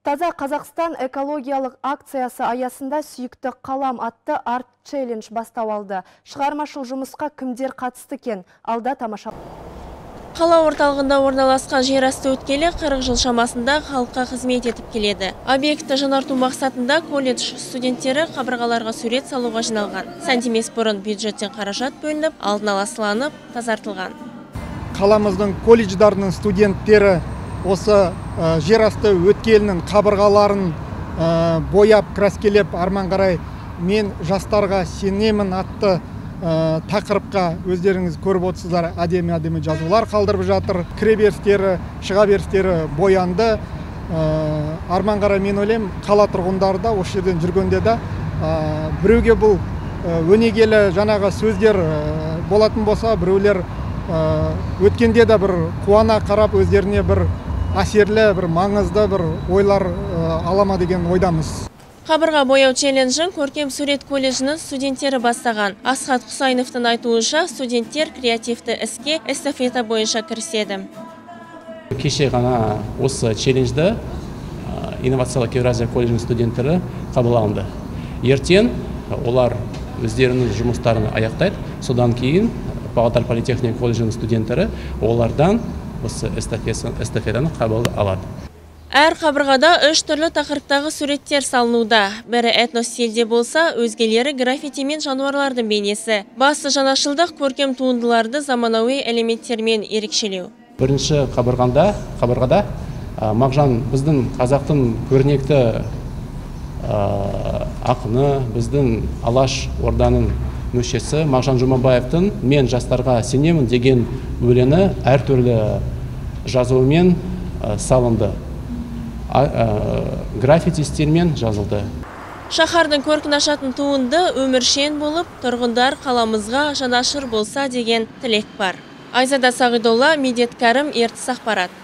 Таза Қазақстан экологиялық акциясы аясында сүйікті қалам атты арт челлендж бастау алды. Шығармашыл жұмысқа кімдер қатысты кен? Алда тамаша. Қала орталығында орналасқан жерасты өткелі 40 жыл шамасында халыққа қызмет етіп келеді. Объектті жаңарту мақсатында колледж студенттері қабырғаларға сурет салуға жиналған. Сантимес бұрын бюджеттен қаражат бөлініп, алдын ала сыланып, тазартылған. Қаламыздың колледждарының студенттері осы жерасты өткелінің қабырғаларын бояп, краскелеп, арман қарай мен жастарға сенемін атты тақырыпқа өздеріңіз көріп отырсыздар, әдемі жазулар қалдырып жатыр. Кіреберістері, шыға берістері боянды. Арман қарай мен ойлаймын, қала тұрғындары да осы жерден жүргенде де біреуге бұл өнегелі жаңағы сөздер болатын болса, біреулер өткенде де бір қуана қарап өздеріне бір әсерлі, бір маңызды бір ойлар алама деген ойдамыз. Қабырға бояу челленджін көркем сурет колледжінің студенттері бастаған. Асхат Құсайновтың айтуынша студенттер креативті іске эстафета бойынша кіріседі. Кеше ғана осы челленджді инновациялық Еуразия колледжінің студенттері қабылданды. Ертең олар өздерінің жұмыстарын аяқтайды. Содан кейін Павлодар политехник колледжінің студенттері олардан осы эстафетаны қабыл алады. Әр қабырғада 3 түрлі тақырыптағы суреттер салынуда. Бірі этностильде болса, өзгелері граффити мен жануарлардың бейнесі. Басты жаңашылдық көркем туындыларды заманауи элементтермен ерекшелеу. Бірінші қабырғада Мағжан біздің қазақтың көрнекті ақыны, біздің Алаш орданың мүшесі Мағжан Жұмабаевтың «Мен жастарға сенемін» деген өлеңі әртүрлі жазуымен салынды. Граффити стильмен жазылды. Шаһардың көркін ашатын туынды өміршең болып, тұрғындар қаламызға жанашыр болса деген тілек бар. Айзада Сағидолла, Медет Кәрім, Ертіс ақпарат.